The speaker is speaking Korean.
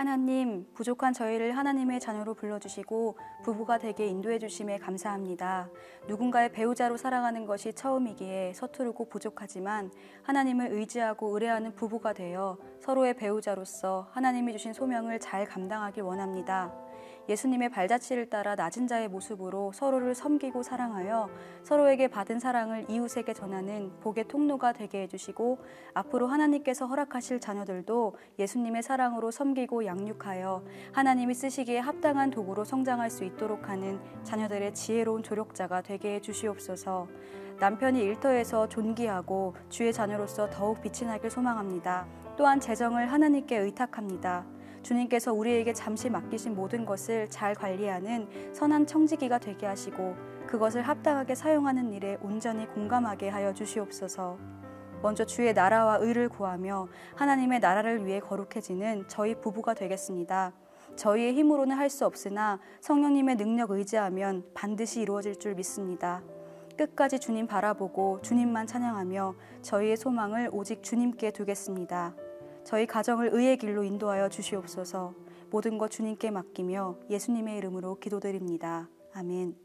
하나님, 부족한 저희를 하나님의 자녀로 불러주시고 부부가 되게 인도해 주심에 감사합니다. 누군가의 배우자로 살아가는 것이 처음이기에 서투르고 부족하지만 하나님을 의지하고 의뢰하는 부부가 되어 서로의 배우자로서 하나님이 주신 소명을 잘 감당하길 원합니다. 예수님의 발자취를 따라 낮은 자의 모습으로 서로를 섬기고 사랑하여 서로에게 받은 사랑을 이웃에게 전하는 복의 통로가 되게 해주시고 앞으로 하나님께서 허락하실 자녀들도 예수님의 사랑으로 섬기고 양육하여 하나님이 쓰시기에 합당한 도구로 성장할 수 있도록 하는 자녀들의 지혜로운 조력자가 되게 해주시옵소서. 남편이 일터에서 존귀하고 주의 자녀로서 더욱 빛이 나길 소망합니다. 또한 재정을 하나님께 의탁합니다. 주님께서 우리에게 잠시 맡기신 모든 것을 잘 관리하는 선한 청지기가 되게 하시고 그것을 합당하게 사용하는 일에 온전히 공감하게 하여 주시옵소서. 먼저 주의 나라와 의를 구하며 하나님의 나라를 위해 거룩해지는 저희 부부가 되겠습니다. 저희의 힘으로는 할 수 없으나 성령님의 능력 의지하면 반드시 이루어질 줄 믿습니다. 끝까지 주님 바라보고 주님만 찬양하며 저희의 소망을 오직 주님께 두겠습니다. 저희 가정을 의의 길로 인도하여 주시옵소서. 모든 것 주님께 맡기며 예수님의 이름으로 기도드립니다. 아멘.